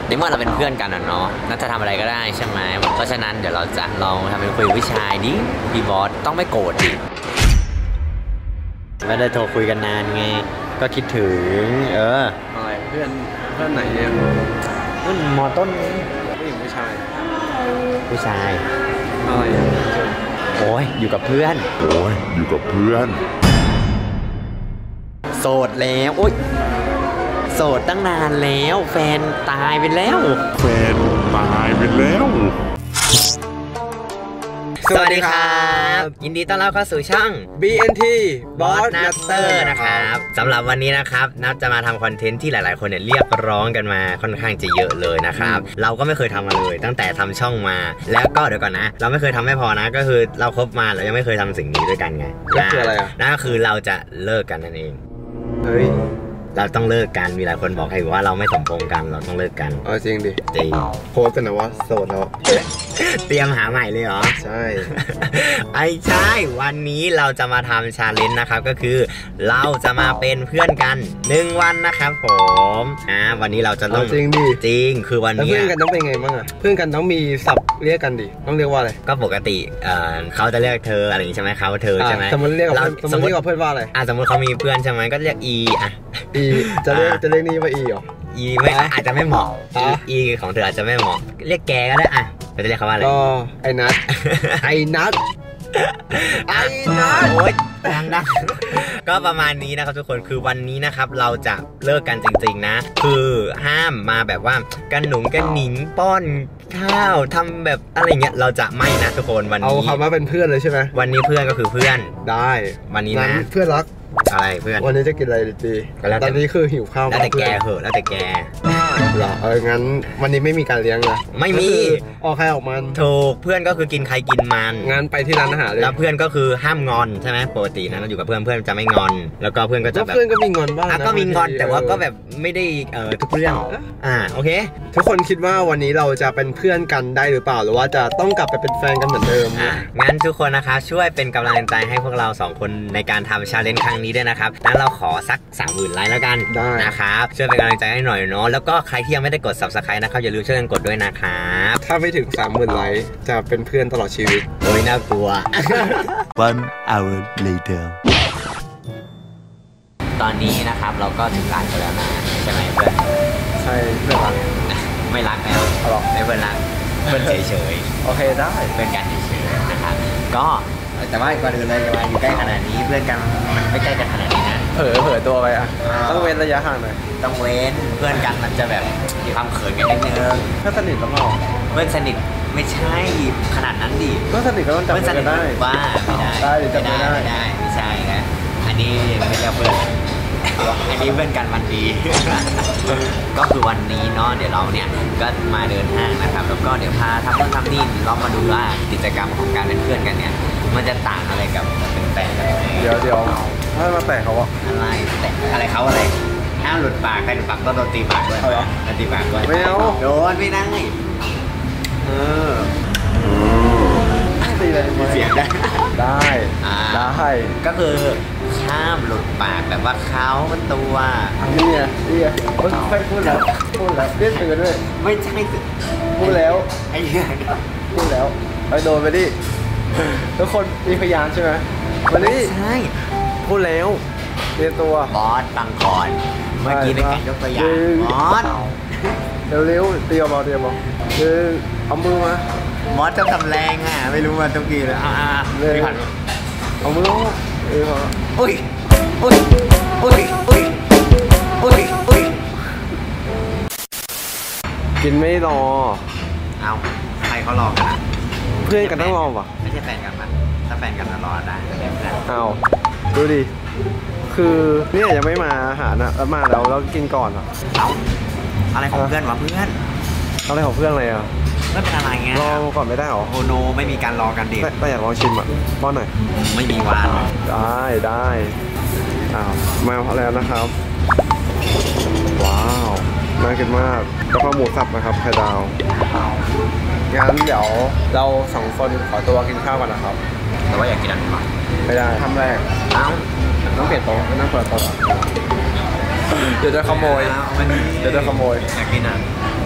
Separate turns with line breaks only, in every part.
ในเมื่อเราเป็นเพื่อนกันเนาะน่าจะทำอะไรก็ได้ใช่ไหมเพราะฉะนั้นเดี๋ยวเราจะลองทำเป็นคุยวิชายดิพี่บอสต้องไม่โกรธดิไม่ได้โทรคุยกันนานไงก็คิดถึง
อะไรเพื่อนไหนเนี่ย
มอต้น
ผู้หญิงผู้ชาย
อะไรโอ้ยอยู่กับเพื่อนโสดแล้วโอ๊ยโสดตั้งนานแล้วแฟนตายไปแล้วสวัสดีครับยินดีต้อนรับเข้าสู่ช่อง
BNT
Boss Nutter นะครับสำหรับวันนี้นะครับนับจะมาทำคอนเทนต์ที่หลายๆคนเนี่ยเรียกร้องกันมาค่อนข้างจะเยอะเลยนะครับเราก็ไม่เคยทำมาเลยตั้งแต่ทำช่องมาแล้วก็เดี๋ยวก่อนนะเราไม่เคยทำไม่พอนะก็คือเราคบมาเรายังไม่เคยทำสิ่งนี้ด้วยกันไง
นั่นคืออะไรอ่ะ
นั่นก็คือเราจะเลิกกันนั่นเอง
เฮ้ย
เราต้องเลิกกันมีหลายคนบอกให้ว่าเราไม่สมพงษ์กันเราต้องเลิกกัน
จริงดิ
จริง
โพสกันนะว่าโสดแล้ว
เตรียมหาใหม่เลยเหรอ
ใช่
ไอ้ใช่วันนี้เราจะมาทำชาเลนจ์นะครับก็คือเราจะมาเป็นเพื่อนกัน1 วันนะครับผมวันนี้เราจะต้อง
จริงดิ
จริงคือวันนี้
เพื่อนกันต้องเป็นไงบ้างเพื่อนกันต้องมีศัพท์เรียกกันดิต้องเรียกว่าอะไร
ก็ปกติเขาจะเรียกเธออะไรอย่างนี้ใช่ไหมเขาเธอใช่ไหม
สมมติเรียกกับเพื่อนว่าอะไร
สมมติเขามีเพื่อนใช่ไหมก็เรียกอี
จะเรียกนี่ว่าอีหรอ
อีไม่อาจจะไม่เหมาะอีของเธออาจจะไม่เหมาะเรียกแกก็ได้เราจะเรียกเขาว่าอะไร
ก็ไอ้นัทโ
อ๊ยดังก็ประมาณนี้นะครับทุกคนคือวันนี้นะครับเราจะเลิกกันจริงๆนะคือห้ามมาแบบว่ากันหนิงป้อนข้าวทำแบบอะไรเงี้ยเราจะไม่นะทุกคนวันนี้
เอาคำว่าเป็นเพื่อนเลยใช่ไหม
วันนี้เพื่อนก็คือเพื่อน
ได้
วันนี้นะ
เพื่อนรัก
อะไรเพื่อน
วันนี้จะกินอะไรดีตอนนี้คือหิวข้าว
แล้วแต่แกเหอะแล้วแต่แก
หรองั้นวันนี้ไม่มีการเลี้ยงนะ
ไม่มี
ออกใครออกมัน
ถูกเพื่อนก็คือกินใครกินมัน
งั้นไปที่ร้านอาหารเลย
แล้วเพื่อนก็คือห้ามงอนใช่ไหมปกตินะเราอยู่กับเพื่อนจะไม่งอนแล้วก็เพื่อนก็จะแบบ
เพื่อนก็มีงอนบ้าง
ก็มีงอนแต่ว่าก็แบบไม่ได้ทุกเรื่องโอเค
ทุกคนคิดว่าวันนี้เราจะเป็นเพื่อนกันได้หรือเปล่าหรือว่าจะต้องกลับไปเป็นแฟนกันเหมือนเดิม
งั้นทุกคนนะคะช่วยเป็นกำลังใจให้พวกเรา2คนในการทำชาเลนจ์ครั้งนี้ด้วยนะครับนั้นเราขอสัก 30,000 ไลค์แล้วกันนะครับช่วยเป็นกำลังใจให้หน่อยเนาะแล้วก็ใครที่ยังไม่ได้กด Subscribe นะครับอย่าลืมช่วยกันกดด้วยนะครับ
ถ้าไม่ถึง 30,000 ไลค์จะเป็นเพื่อนตลอดชีวิต
โอ้ยน่ากลัว
1 hour later
ตอนนี้นะครับเราก็ถึงร้านกันแล้วนะใช่ไหมเพื่อน
ใช่เพื่อนรัก
ไม่รักแล้วไม่เพื่อนรักเพื่อนเฉย
โอเคได้
เพื่อนกันเฉยๆนะครับก็แต่ว่าก่อนอื่นเลยจะมาอยู่ใกล้ขนาดนี้เพื่อนกันมันไม่ใกล้กันขนาดนี้นะ
เผลอตัวไปต้องเว้นระยะห่างหน่อย
ต้องเว้นเพื่อนกันมันจะแบบมีความเขินกันนิดนึง
เพื่อนสนิทหรือเปล่า
เพื่อนสนิทไม่ใช่ขนาดนั้นดิ
เพื่อนสนิทก็ต้องจับกันได้
บ้าไม่ได้ไม่ใช่นะอันนี้ไม่เรียกเพื่อนอันนี้เพื่อนกันวันดี ก็คือวันนี้เนาะเดี๋ยวเราเนี่ยก็มาเดินห้างนะครับแล้วก็เดี๋ยวพาทำนู่นทำนี่เรามาดูว่ากิจกรรมของการเป็นเพื่อนกันเนี่ยมันจะต่างอะไรกับเป็นแฟนกัน
เดี๋ยวถ้ามาแตะเขาอะ
อะไรแตะอะไรเขาอะไรห้ามหลุดปากใครหลุดปากก็โดนตีปากด้วยตีปากด้วย
ไม่เอา
โดนไม่ได้
ตีเลย
เสียง
ได้
ก็คือห้ามหลุดปากแบบว่าเขาเป็นตัว
นี่ไม่พูดแล้วเรียกตื่นด้วย
ไม่ใช่
พูดแล้ว
ไอ้เนี่ย
พูดแล้วไปโดนไปดิทุกคนมีพยานใช่ไหมวันนี้
ใช่
พูดแล้วเรียนตัว
บอสตังก่อนเมื่อกี้เป็นการยกตัวอย่างบอส
เร็วเตรียมเอาเอามือมา
บอสจะทำแรงไม่รู้มาทุกทีเลย
เลยเอามือ
อุ้ย
กินไม่รอ
เอาใครเขารอกัน
เพื่อนกันต้องรอป่ะ
ไม่ใช่แฟนกันปะถ้าแฟนกันรอได้
เอาดูดิคือเนี่ยยังไม่มาอาหารแล้วมาแล้วกินก่อน
เอาอะไรของเพื่อนวะเพื่อน
อะไรของเพื่อนอะไร
ไม่เป็นอะไรไง
รอก่อนไม่ได้หรอ
โอโนไม่มีการรอกันดิ
แต่อยากลองชิมป้อนหน่อย
ไม่มีวาน
ได้มาแล้วนะครับว้าวน่ากินมากกะเพราหมูสับนะครับไข่ดาวงั้นเดี๋ยวเรา2 คนขอตัวกินข้าวกันนะครับ
แต่ว่าอยากกินอันนี้
ไม่ได้ทำแรกต้องเปลี่ยนโต๊ะนั่งเปิดโต๊ะเดี๋ยวจะขโมย
อยากกิน
ไม่เอา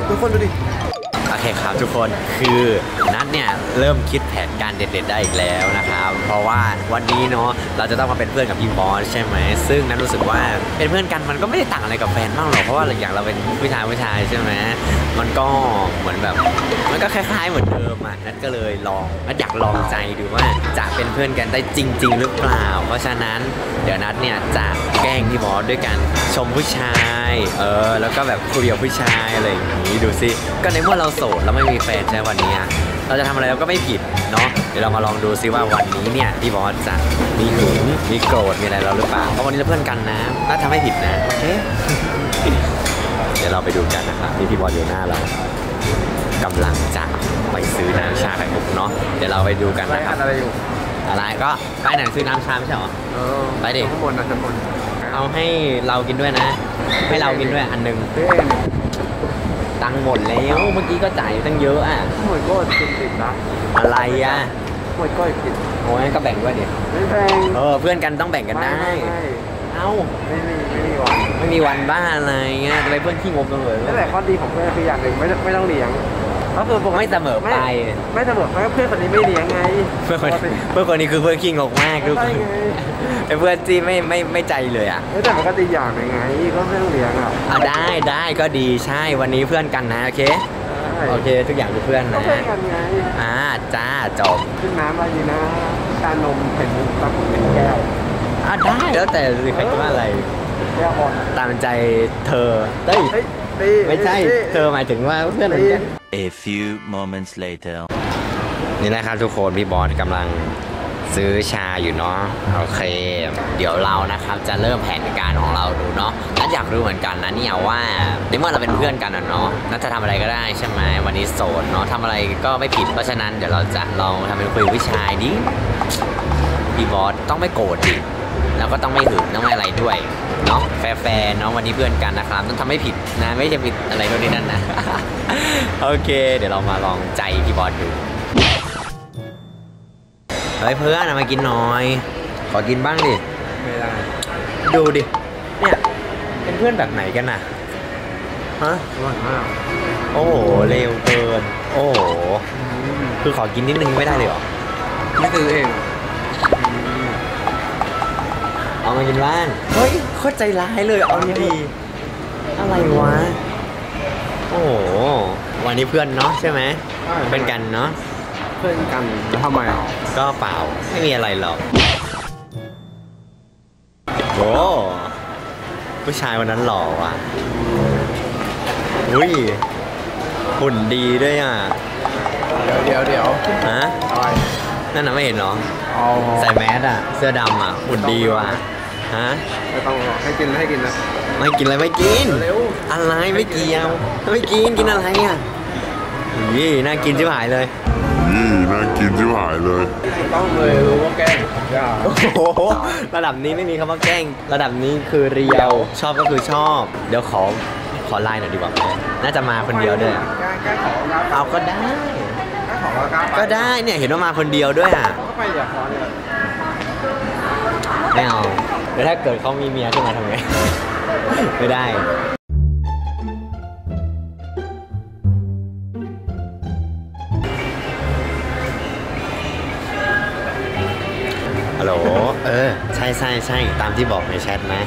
ทุกคนดูดิ
โอเคครับทุกคนคือนัทเนี่ยเริ่มคิดแผนการเด็ดๆได้อีกแล้วนะครับเพราะว่าวันนี้เนาะเราจะต้องมาเป็นเพื่อนกับพี่บอสใช่ไหมซึ่งนัทรู้สึกว่าเป็นเพื่อนกันมันก็ไม่ได้ต่างอะไรกับแฟนมากหรอกเพราะว่าอย่างเราเป็นผู้ชายใช่ไหมมันก็เหมือนแบบมันก็คล้ายๆเหมือนเดิมอ่ะนัทก็เลยนัทอยากลองใจดูว่าจะเป็นเพื่อนกันได้จริง ๆ หรือเปล่าเพราะฉะนั้นเดี๋ยวนัทเนี่ยจะแกล้งพี่บอสด้วยการชมผู้ชายแล้วก็แบบคุยกับผู้ชายอะไรอย่างนี้ดูสิก็ในเมื่อเราโสดเราไม่มีแฟนใช่วันนี้เราจะทำอะไรเราก็ไม่ผิดเนาะเดี๋ยวเรามาลองดูซิว่าวันนี้เนี่ยพี่บอสจะมีหึงมีโกรธมีอะไรเราหรือเปล่าเพราะวันนี้เราเพื่อนกันนะน่าทำให้ผิดนะโอเค เดี๋ยวเราไปดูกันนะครับนี่พี่บอสอยู่หน้าเรากำลังจะไปซื้อน้ำชาไข่มุกเนาะเดี๋ยวเราไปดูกันนะครับอะไรก็ไปไหนซื้อน้ำชาไม่ใช่หรอไปดิ
ข้างบนนะชั้นบน
เอาให้เรากินด้วยนะให้เรากินด้วยอันนึงตังค์หมดแล้วเมื่อกี้ก็จ่ายตั้งเยอะอ่ะ
หมดก็ติดนะ
อะไรอ่ะ
หมดก็ติด
โอ้ยก็แบ่งด้วยดิ
ไม่แบ่ง
เพื่อนกันต้องแบ่งกันได้เอ้าไม่มีวันบ้าอะไรเงี้ยจะไปเพื่อนขี้งกกันเลย
แต่ข้อดีของเพื่อนคืออย่างหนึ่งไม่ต้องเลี้ยงก็คือ
ไม่เสมอไป
ไม่เสมอเพราะเพื่อนคนนี้ไม่เลี้ยงไง
เพื่อนคนนี้คือเพื่อนขี้งกมากทุกคนเป็นเพื่อนที่ไม่ใจเลยอ่ะ
แต่มันก็ดีอย่างหนึ่งไงก็ไม่ต้องเลี้ยงอ่ะ
ได้ก็ดีใช่วันนี้เพื่อนกันนะโอเคทุกอย่างคือเพื่อนนะ
เพื่อนกันไง
จ้าจบ
ขึ้นน้ำอะไรดีนะชานมไข่มุกรับเป็นแก้ว
ได้แล้วแต่ใครจะว่าอะไร
แก้วอ่อน
ตามใจเธอไม่ใช่เธอหมายถึงว่าเพื่อน
A few moments later
นี่นะครับทุกคนพี่บอสกำลังซื้อชาอยู่เนาะโอเคเดี๋ยวเรานะครับจะเริ่มแผนการของเราดูเนาะนัทอยากรู้เหมือนกันนะเนี่ยว่าในเมื่อเราเป็นเพื่อนกันเนาะนัทจะทำอะไรก็ได้ใช่ไหมวันนี้โสดเนาะทำอะไรก็ไม่ผิดเพราะฉะนั้นเดี๋ยวเราจะลองทำเป็นคุยกับผู้ชายดิพี่บอสต้องไม่โกรธดิแล้วก็ต้องไม่หึงต้องไม่อะไรด้วยเนาะแฟร์เนาะวันนี้เพื่อนกันนะครับต้องทำไม่ผิดนะไม่ใช่ผิดอะไรโน่นนี่นั่นนะ โอเคเดี๋ยวเรามาลองใจพี่บอสดูเฮ้ยเพื่อนมากินหน่อยขอกินบ้างดิ
ไม่ได้
ดูดิเนี่ยเป็นเพื่อนแบบไหนกันน่ะฮะโอ้โหเร็วเกินโอ้โหคือขอกินนิดนึงไม่ได้เลยเหรอ
ไม่ซื้อเอง
เอามากินบ้างเฮ้ยโคตรใจร้ายเลยเอาดีอะไรวะโอ้โหวันนี้เพื่อนเนาะใช่ไหมเป็นกันเนาะ
เพื่อนกันแล้วทำไม
ก็เปล่าไม่มีอะไรหรอกโอ้ผู้ชายวันนั้นหล่อว่ะอุ้ยหุ่นดีด้วยอ่ะ
เดี๋ยว
ฮะนั่นน่ะไม่เห็นหรอใส่แมสอ่ะเสื้อดำอ่ะหุ่นดีว่ะฮะ
ไม่ต้องให้กินนะ
ไม่กินอะไรไม่กินอะไรไม่เกี่ยวไม่กินอะไรอ่ะนี่น่ากินชิบหายเลย
ต้องเลยรู้ว่าแกล้ง
โอ้โหระดับนี้ไม่มีคำว่าแกล้งระดับนี้คือเรียวชอบก็คือชอบเดี๋ยวขอไลน์หน่อยดีกว่าน่าจะมาคนเดียวด้วยเอาก็ได้เนี่ยเห็นว่ามาคนเดียวด้วยอ่ะ
ก็ไปอย่าขอเนี่ย
ไม่เอาแล้วถ้าเกิดเขามีเมียขึ้นมาทำไงไม่ได้ฮัลโหลใช่ตามที่บอกในแชทนะ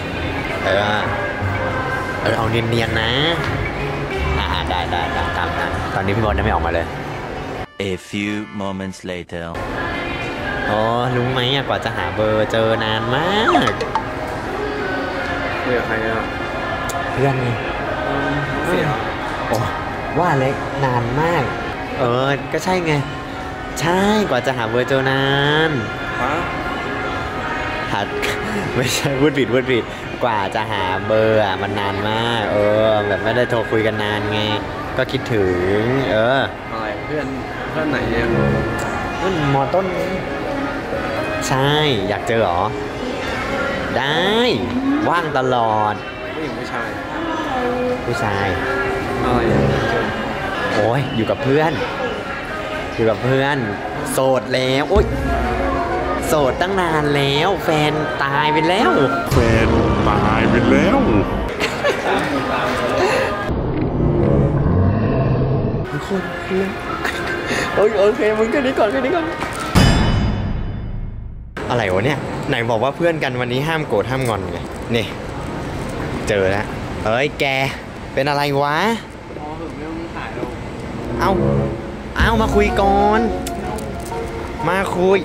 เอาเนียนๆนะได้ตามนั้นตอนนี้พี่บอลยังไม่ออกมาเลย
A few moments later
รู้ไหมกว่าจะหาเบอร์เจอนานมาก
เพื่อนใครอ่ะ
เพื่อนไง
เสีย
ว่าเล็กนานมากก็ใช่ไงใช่กว่าจะหาเบอร์เจอนานไม่ใช่พูดผิดกว่าจะหาเบอร์มันนานมากแบบไม่ได้โทรคุยกันนานไงก็คิดถึง
อะไรเพื่อนไหนเนี่ย
เพื่อนมอต้นใช่อยากเจอหรอได้ว่างตลอด
ผู้ชาย
อะไรโอ้ยอยู่กับเพื่อนโสดแล้วโอ๊ยโสดตั้งนานแล้วแฟนตายไปแล้ว
คนโอเคมึงแค่นี้ก่อนอะไรวะเนี่ยไหนบอกว่าเพื่อนกันวันนี้ห้ามโกรธห้ามงอนไงนี่เจอแล้วเอ้ยแกเป็นอะไรวะพอถึงไม่ต้องถ่ายลงเอามาคุยก่อนมาคุย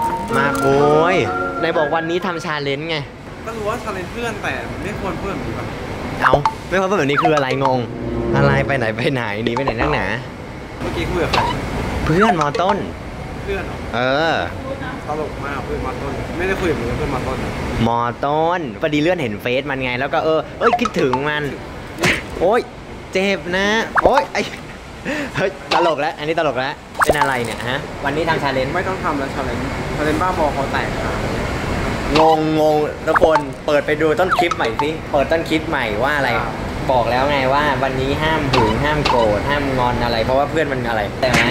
ไหนบอกวันนี้ทำชาเลนจ์ไง
ก็รู้ว่าชาเลนจ์เพื่อนแต่ไม่ควรเพื่อนแบบนี้ป่ะ
ไม่ควรแบบนี้คืออะไรงงอะไรไปไหนหนีไปไหนนั่งหนา
เมื่อกี้คุยกับใคร
เพื่อนมอต้น
เพื่อนเหรอตลกมากเพื่อนมอต้นไม่ได้คุยกับเพื่อนมอต้น
มอต้นพอดีเลื่อนเห็นเฟซมันไงแล้วก็คิดถึงมันโอ๊ยเจ็บนะโอ๊ยเฮ้ยตลกแล้วอันนี้ตลกแล้วเป็นอะไรเนี่ยฮะวันนี้ทำชาเลนจ์
ไม่ต้องทำแล้วชาเลนจ์บ้าบอคอแตก
งงทุกคนเปิดไปดูต้นคลิปใหม่สิเปิดต้นคลิปใหม่ว่าอะไรบอกแล้วไงว่าวันนี้ห้ามหึงห้ามโกรธห้ามงอนอะไรเพราะว่าเพื่อนมันอะไรแต่ไหม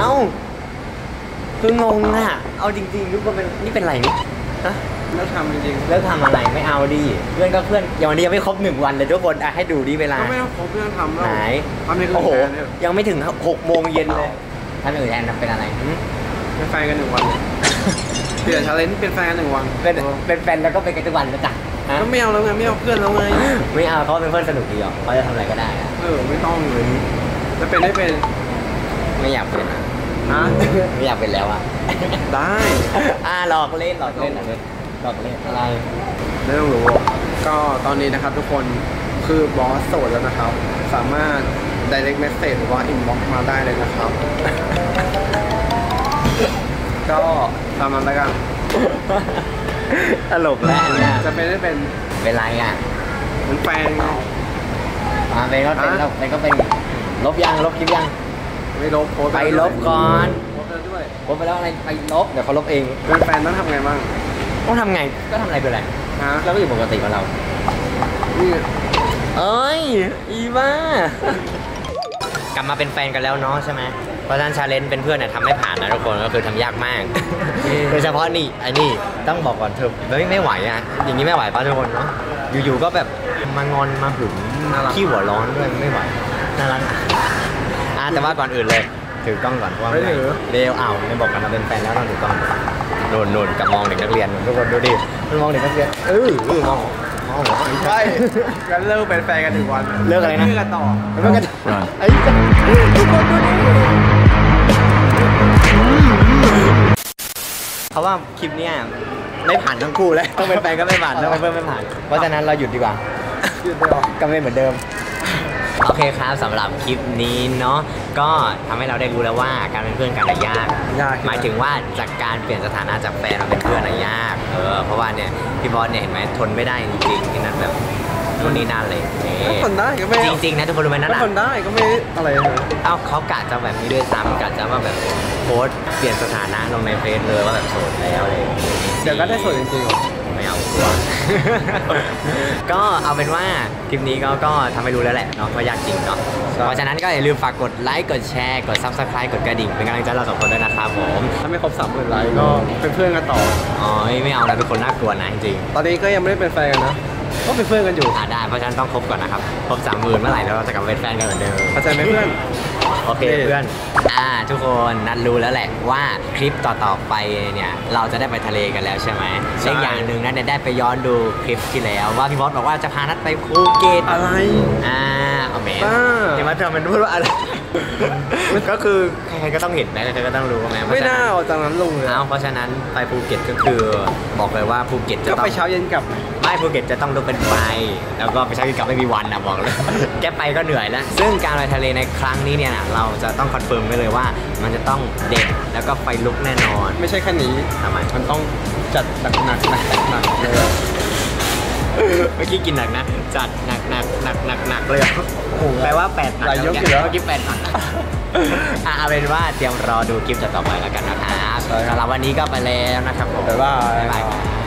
คืองงอ่ะเอาจริงๆทุกคนนี่เป็นไรนี่ฮะ
เลิกทำจริง
เลิกทำอะไรไม่เอาดิเพื่อนก็เพื่อนอย่างวันนี้ยังไม่ครบ1 วันเลยทุกคนให้ดูดิเวลา
ก็ไม่ต้องครบเพื่อนทำแล้ว
ไหนโอ้โหยังไม่ถึง6 โมงเย็นเลยท่านอื่นแทนเป็นอะไร
เป็นแฟนกัน1 วันเปลี่ยนชาเลนจ์เป็นแฟนกัน1 วัน
เป็นแฟนแล้วก็เป็นกันทุกวันแล้วจ้ะ
ก็ไม่เอาแล้วไงไม่เอาเพื่อนแล้วไง
ไม่เอาเขาเป็นเพื่อนสนุกดีอ่ะเขาจะทำอะไรก็ได้
ไม่ต้องเลยจะเป็นได้เป็น
ไม่อยากเป็นไม่อยากเป็นแล้วอ่ะ
ได้
หลอกเล่นอะไร
ไม่ต้องรู้ก็ตอนนี้นะครับทุกคนคือบอสโสดแล้วนะครับสามารถ direct message หรือว่า inbox มาได้เลยนะครับก็ตามนั้นแล้วกัน
ตลกแล้วเนี่ย
จะเป็นได้
เป็นไรอ่ะ
มันแฟน
เป็นก็เป็นลบคลิปยัง
ไม่ลบ
ไปลบก่อน
ลบแล้วด้วย
ลบไปแล้วอะไรไปลบเดี๋ยวเขาลบเอง
เป็นแฟนต้องทำไงบ้าง
ต้องทำไงก็ทำอะไรไปเลยแล้วก็อยู่ปกติของเราอีบ้ากลับมาเป็นแฟนกันแล้วเนาะใช่ไหมเพราะฉะนั้นชาเลนจ์เป็นเพื่อนเนี่ยทำไม่ผ่านนะทุกคนก็คือทำยากมากโดยเฉพาะนี่ต้องบอกก่อนเธอไม่ไหวอ่ะอย่างนี้ไม่ไหวป่ะทุกคนเนาะอยู่ๆก็แบบมางอนมาหึงขี้หัวร้อนด้วยไม่ไหวน่ารักแต่ว่าก่อนอื่นเลยถือกล้องก่อนว่าไม่ถือเร็วไม่บอกกันเราเป็นแฟนแล้วต้องถือกล้องโน่นกับมองเด็กนักเรียนทุกคนดูดิมันมองเด็กนักเรียนมอง
ใช่กันเลิกเป็นแฟนกัน1 วัน
เลิกอะไรนะ
เลิกกันต่อ
ทุกคนดูดิเขาว่าคลิปเนี้ยไม่ผ่านทั้งคู่เลยต้องเป็นแฟนก็ไม่ผ่านต้องเป็นเพื่อนไม่ผ่านเพราะฉะนั้นเราหยุดดีกว่าก็ไม่เหมือนเดิมโอเคครับสำหรับคลิปนี้เนาะก็ทำให้เราได้รู้แล้วว่าการเป็นเพื่อนกันยากหมายถึงว่าจากการเปลี่ยนสถานะจากแฟนมาเป็นเพื่อนยากเพราะว่าเนี่ยพี่บอสเนี่ยเห็นไหมทนไม่ได้จริงๆที่นั้นแบบนู่นนี่นั่นเลย
ทนได้ก็ไม่
จริงๆนะทุกคนรู้ไหมนั่น
ทนได้ก็ไม่อะไร
เขากะจะแบบนี้ด้วยซ้ำกะจะว่าแบบโพสเปลี่ยนสถานะลงในเฟซเลยว่าแบบโสดแล้วอะไร
เดี๋ยวก็ได้โสดจริง
ๆไม่เอาตัวก็เอาเป็นว่าคลิปนี้ก็ทำให้รู้แล้วแหละเนาะว่ายากจริงเนาะเพราะฉะนั้นก็อย่าลืมฝากกดไลค์กดแชร์กด Subscribe กดกระดิ่งเป็นกำลังใจเรา2 คนด้วยนะครับผม
ถ้าไม่ครบ30,000 ไลค์ก็เป็นเพื่อนกันต่อ
ไม่เอานะเป็นคนน่ากลัวนะจริง
ตอนนี้ก็ยังไม่ได้เป็นแฟนกันนะก็เป็นเพื่อนกันอยู่
ได้เพราะฉะนั้นต้องครบก่อนนะครับครบ30,000เมื่อไหร่แล้วเราจะกลับเป็นแฟนกันเหมือนเดิม
เข้าใจไหมเพื่อน
โอเคเพื่อนทุกคนนัดรู้แล้วแหละว่าคลิปต่อไปเนี่ยเราจะได้ไปทะเลกันแล้วใช่ไหมเช่นอย่างหนึ่งนัดได้ไปย้อนดูคลิปที่แล้วว่าพี่บอสบอกว่าจะพานัดไปภูเก็ต
อะไร
เอาเมย์เห็นไหมเธอมันพูดว่าอะไรก็คือใครๆก็ต้องเห็นนะใครๆก็ต้องรู้ไหม
ไม่น่าเอาจากนั้นลงเลย
เพราะฉะนั้นไปภูเก็ตก็คือบอกเลยว่าภูเก็ตจะ
ต้องไปเช้าเย็นกลับ
ไม่ภูเก็ตจะต้องลุกเป็นไฟแล้วก็ไปเช้าเย็นกลับไม่มีวันนะบอกเลยแกไปก็เหนื่อยแล้วซึ่งการไปทะเลในครั้งนี้เนี่ยเราจะต้องคอนเฟิร์มไว้เลยว่ามันจะต้องเด็ดแล้วก็ไฟลุกแน่นอน
ไม่ใช่แค่นี้
ทำไม
มันต้องจัดหนักเลย
เมื่อกี้กินหนักนะจัดหนักเลยแปลว่า8 หนัก
เมื่
อกี้8 หนักเอาเป็นว่าเตรียมรอดูคลิปต่อไปแล้วกันนะครับสำหรับวันนี้ก็ไปแล้วนะครับผม
บ๊ายบาย